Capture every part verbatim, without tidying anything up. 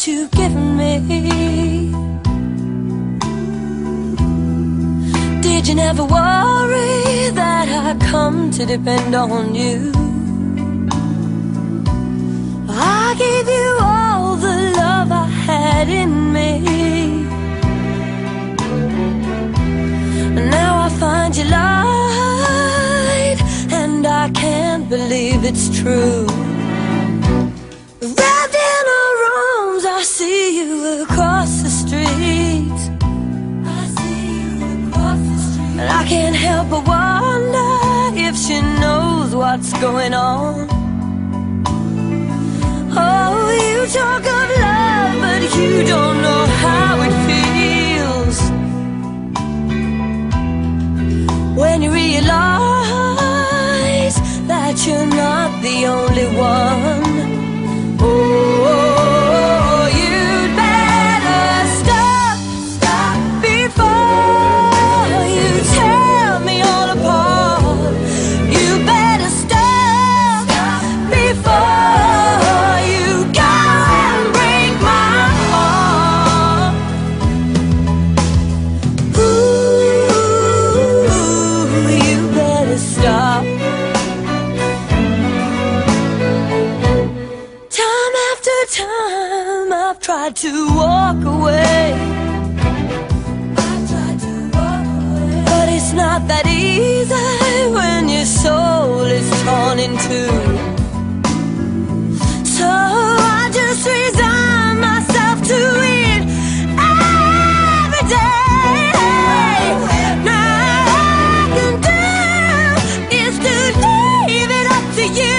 you've given me. Did you never worry that I come to depend on you? I gave you all the love I had in me, and now I find you lied, and I can't believe it's true. Wrapped in our arms, I see you across the street. I see you across the street, and I can't help but wonder if she knows what's going on. Oh, you talk of love, but you don't know how it feels when you realize that you're not the only one. Oh, you'd better stop, stop before you tear me all apart. You better stop, stop before you go and break my heart. Ooh, you better stop. Time I've tried to walk away, I've tried to walk away, but it's not that easy when your soul is torn in two. So I just resign myself to it every day. Now all I can do is to leave it up to you.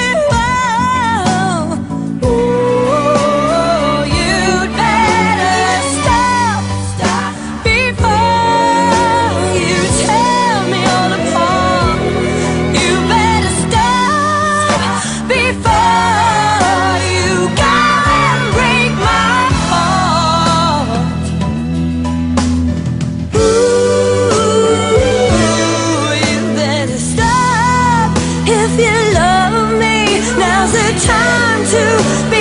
If you love me, now's the time to be